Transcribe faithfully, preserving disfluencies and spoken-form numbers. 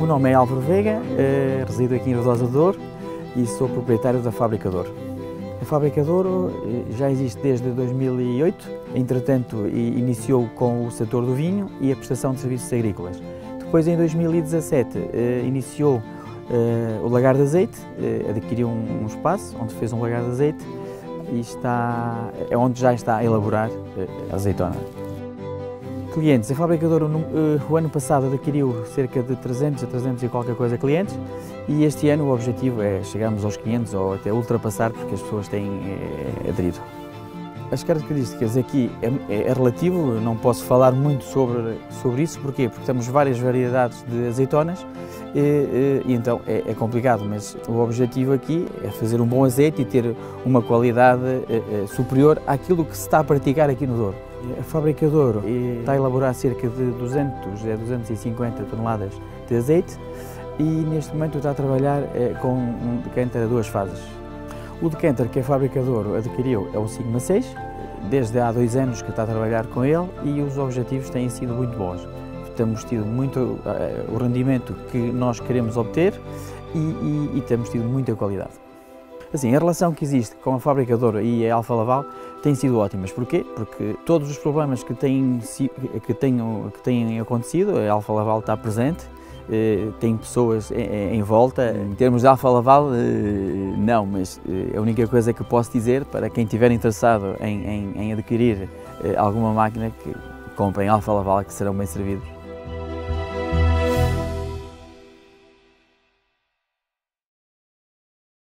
nome é Álvaro Veiga, eh, resido aqui em Rodosa de Douro e sou proprietário da Fábrica Douro. A Fábrica Douro eh, já existe desde dois mil e oito, entretanto iniciou com o setor do vinho e a prestação de serviços agrícolas. Depois, em dois mil e dezassete, eh, iniciou eh, o lagar de azeite, eh, adquiriu um, um espaço onde fez um lagar de azeite e está, é onde já está a elaborar eh, azeitona. Clientes, a Fábrica Douro no, uh, o ano passado adquiriu cerca de trezentos a trezentos e qualquer coisa clientes e este ano o objetivo é chegarmos aos quinhentos ou até ultrapassar, porque as pessoas têm é, aderido. As características aqui é, é relativo, não posso falar muito sobre, sobre isso, porquê? Porque temos várias variedades de azeitonas e, e, e então é, é complicado, mas o objetivo aqui é fazer um bom azeite e ter uma qualidade é, é, superior àquilo que se está a praticar aqui no Douro. A Fábrica Douro está a elaborar cerca de duzentas a duzentas e cinquenta toneladas de azeite e neste momento está a trabalhar é, com um decanter a duas fases. O decanter que a Fábrica Douro adquiriu é o Sigma seis, desde há dois anos que está a trabalhar com ele e os objetivos têm sido muito bons. Temos tido muito uh, o rendimento que nós queremos obter e, e, e temos tido muita qualidade. Assim, a relação que existe com a Fábrica Douro e a Alfa Laval tem sido ótimas. Porquê? Porque todos os problemas que têm, que tenham, que têm acontecido, a Alfa Laval está presente, tem pessoas em volta. Em termos de Alfa Laval, não, mas a única coisa que posso dizer para quem estiver interessado em, em, em adquirir alguma máquina, que comprem Alfa Laval, que serão bem servidos.